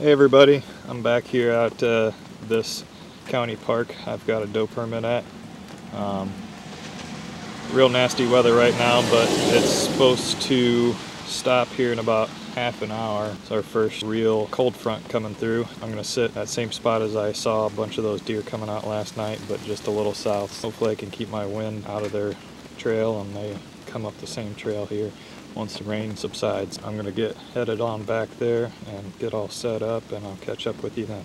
Hey everybody, I'm back here at this county park I've got a Doe permit at. Real nasty weather right now, but it's supposed to stop here in about half an hour. It's our first real cold front coming through. I'm going to sit at that same spot as I saw a bunch of those deer coming out last night, but just a little south. Hopefully I can keep my wind out of their trail and they come up the same trail here. Once the rain subsides, I'm going to get headed on back there and get all set up, and I'll catch up with you then.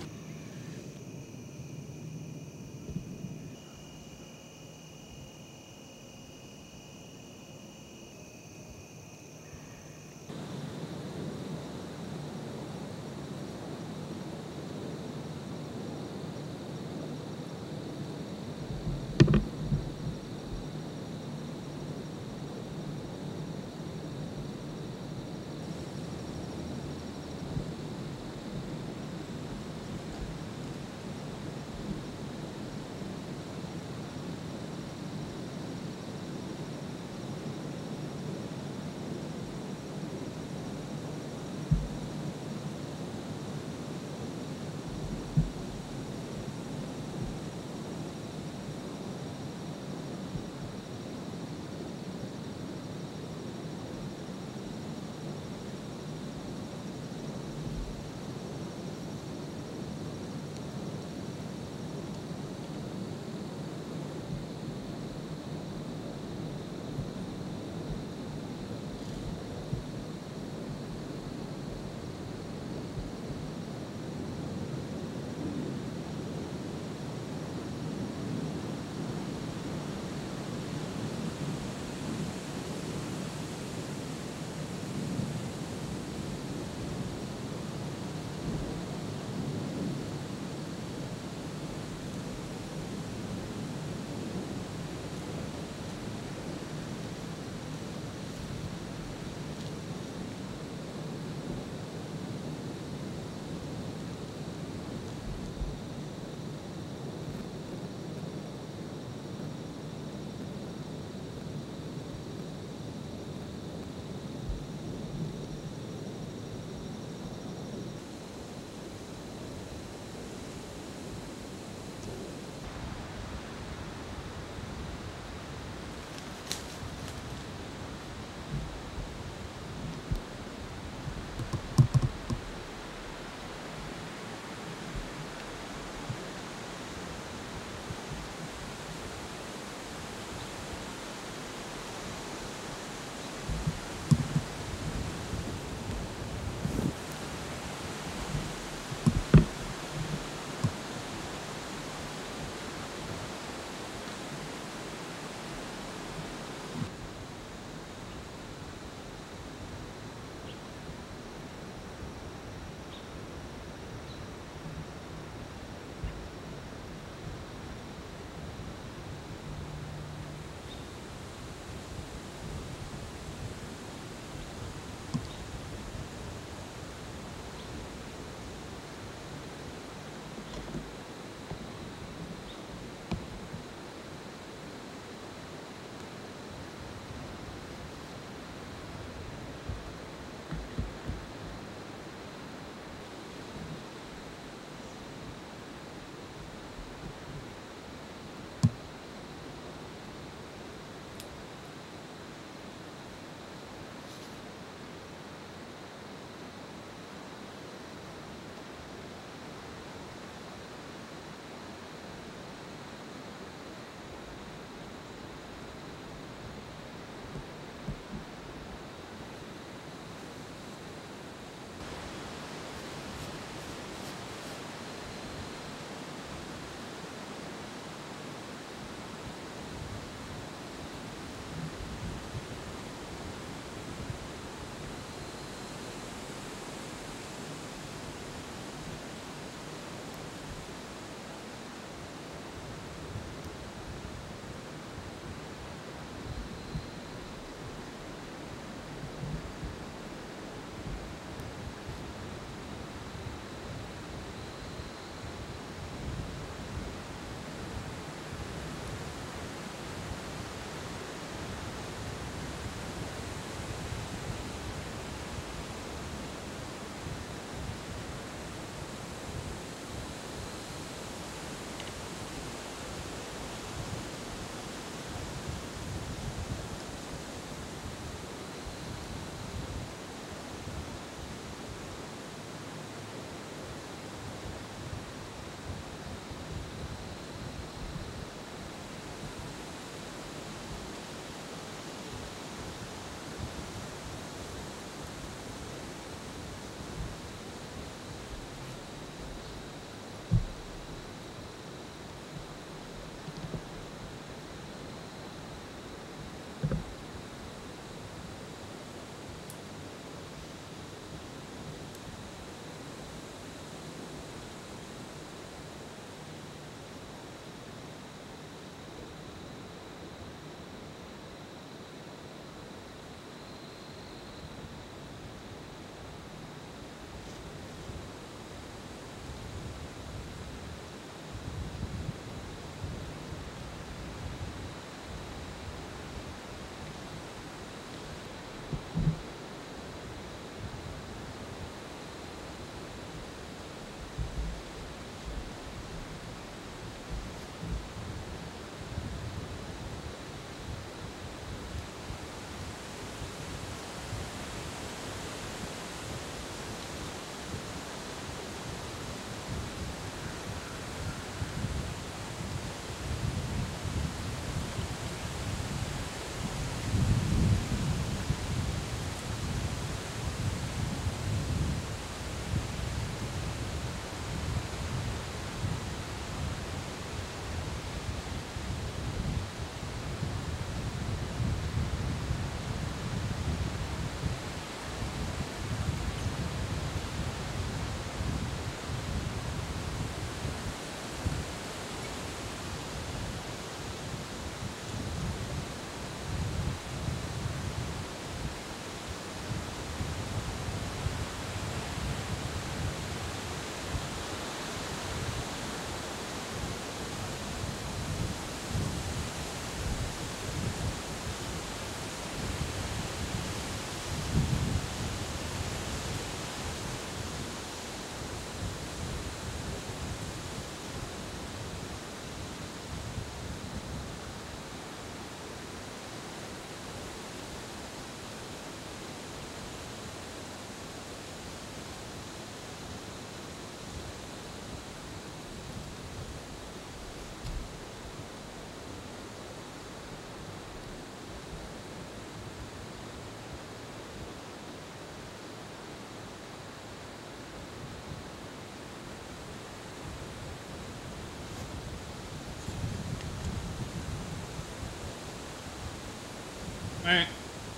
Alright.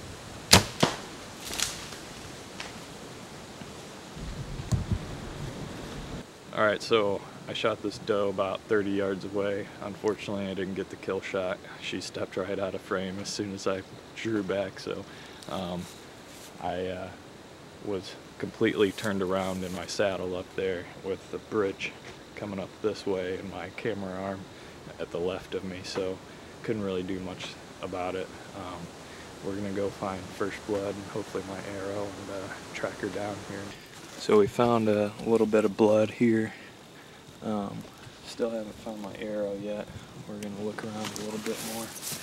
Alright, so I shot this doe about 30 yards away. Unfortunately, I didn't get the kill shot. She stepped right out of frame as soon as I drew back, so I was completely turned around in my saddle up there with the bridge coming up this way and my camera arm at the left of me, so couldn't really do much about it. We're gonna go find first blood and hopefully my arrow and track her down here. So we found a little bit of blood here. Still haven't found my arrow yet. We're gonna look around a little bit more.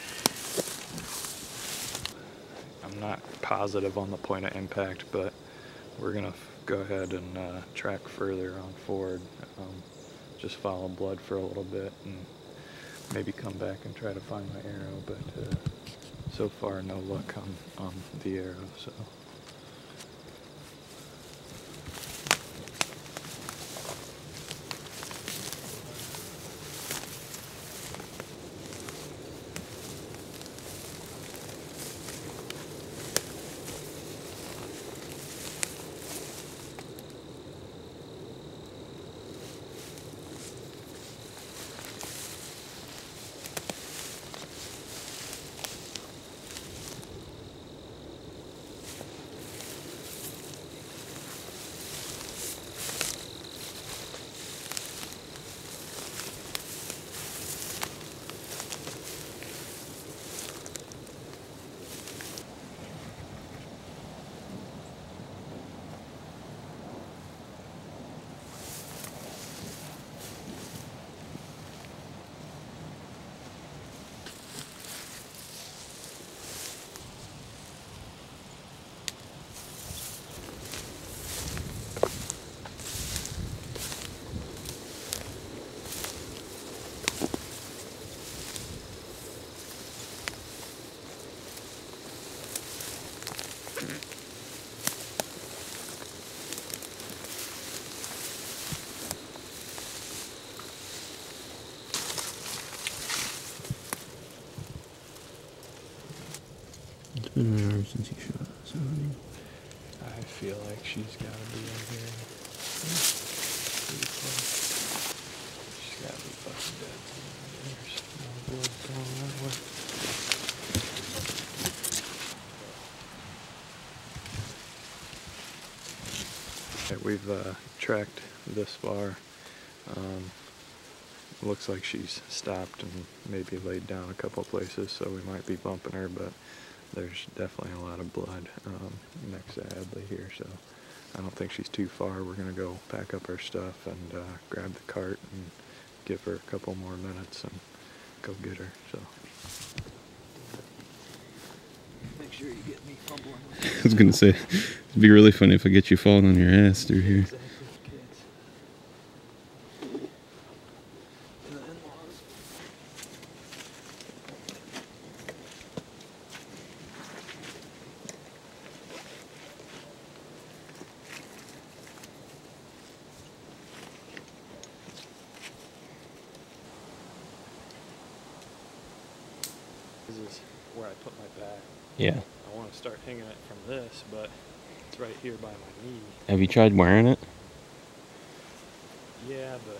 I'm not positive on the point of impact, but we're gonna go ahead and track further on forward. Just follow blood for a little bit and maybe come back and try to find my arrow, but so far no luck on the arrow. So. It's been an hour since you shot somebody. I feel like she's got to be in here. Pretty close. She's got to be fucking dead. There's no blood going that way. Okay, we've tracked this far. Looks like she's stopped and maybe laid down a couple places, so we might be bumping her, but there's definitely a lot of blood next to Adley here, so I don't think she's too far. We're going to go pack up our stuff and grab the cart and give her a couple more minutes and go get her. So make sure you get me fumbling. I was gonna say, it'd be really funny if I get you falling on your ass through here. Exactly, kids. The in-laws. This is where I put my bag. Yeah. I want to start hanging it from this, but it's right here by my knee. Have you tried wearing it? Yeah, but...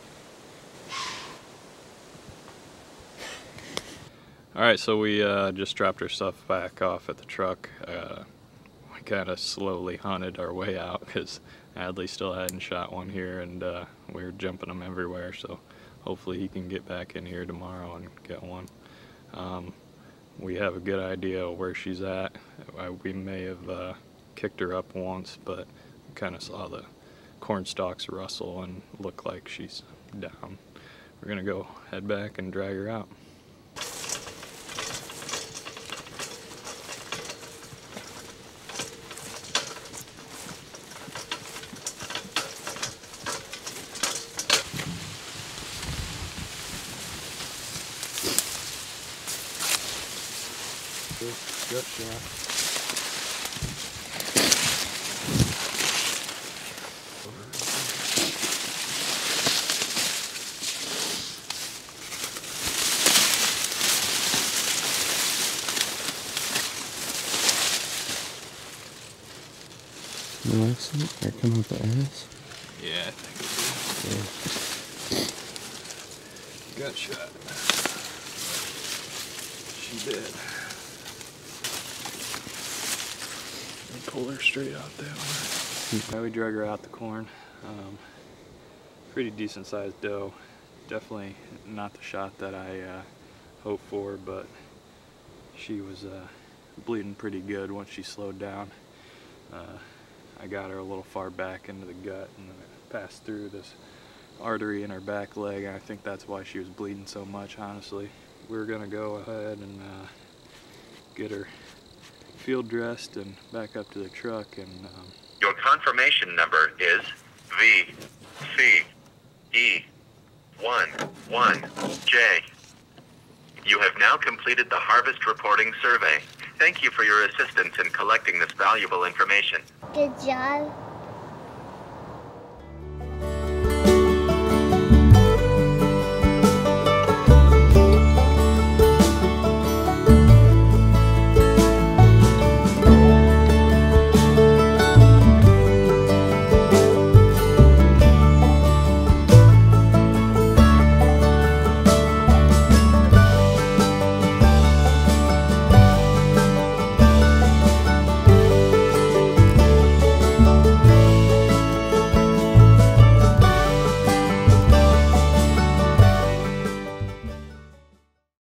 Alright, so we just dropped our stuff back off at the truck. We kind of slowly hunted our way out because Adley still hadn't shot one here, and we were jumping them everywhere, so hopefully he can get back in here tomorrow and get one. We have a good idea of where she's at. We may have kicked her up once, but kind of saw the corn stalks rustle and look like she's down. We're gonna go head back and drag her out. Good shot. exit or come out the ass? Yeah, I think it did. Gut shot. She did. Let me pull her straight out that way. Yeah, we drug her out the corn. Pretty decent sized doe. Definitely not the shot that I hoped for, but she was bleeding pretty good once she slowed down. I got her a little far back into the gut and then it passed through this artery in her back leg, and I think that's why she was bleeding so much, honestly. We're gonna go ahead and get her field dressed and back up to the truck. And your confirmation number is VCE11J. You have now completed the harvest reporting survey. Thank you for your assistance in collecting this valuable information. Good job.